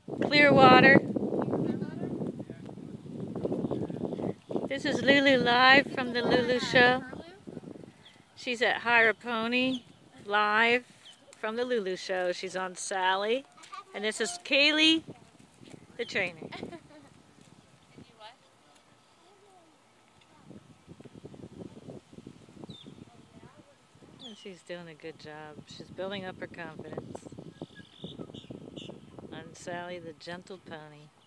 Clear water. This is Lulu live from the Lulu show. She's at Hire a Pony live from the Lulu show. She's on Sally. And this is Kaylee, the trainer. And she's doing a good job. She's building up her confidence. On Sally, the gentle pony.